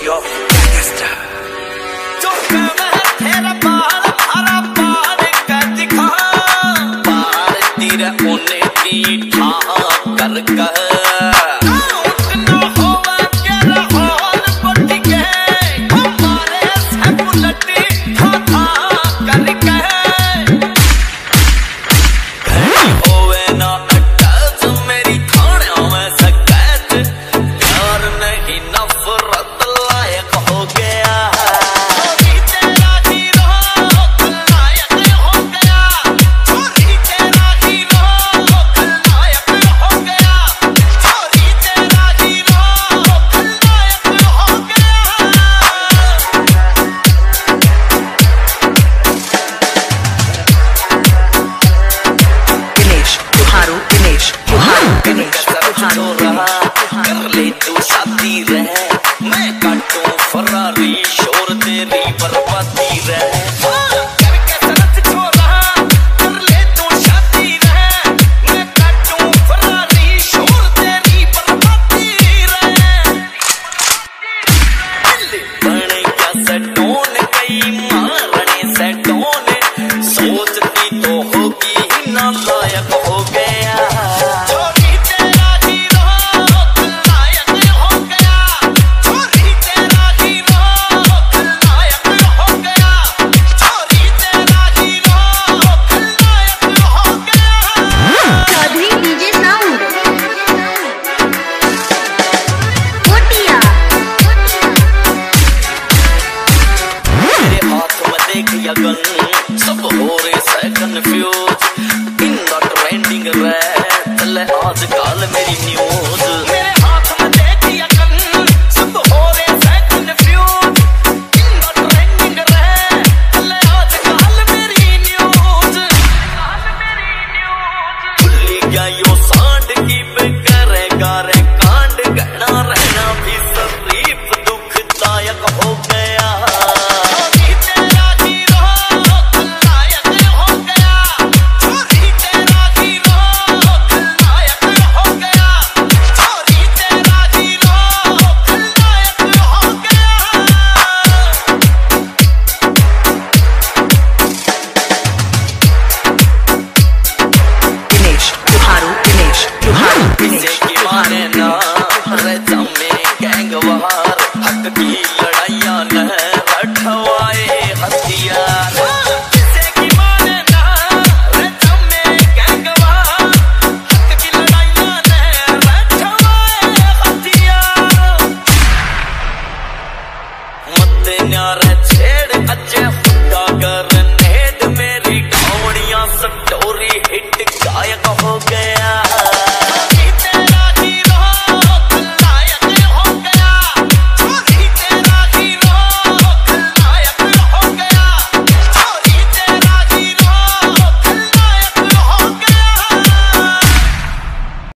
Yo, जो तेरा बाल हरा बाल का दिखा बाल तेरा उने की ठाक कर कर ले तू शादी रहे मैं काटूं फरारी शोर तेरी बर्बादी रहे करके सनत छोरा कर ले तू शादी रहे मैं काटूं फरारी शोर तेरी बर्बादी रहे बने क्या सटोन कई मारने सटोन सोचती तो होगी ही ना लायक हो गया Gun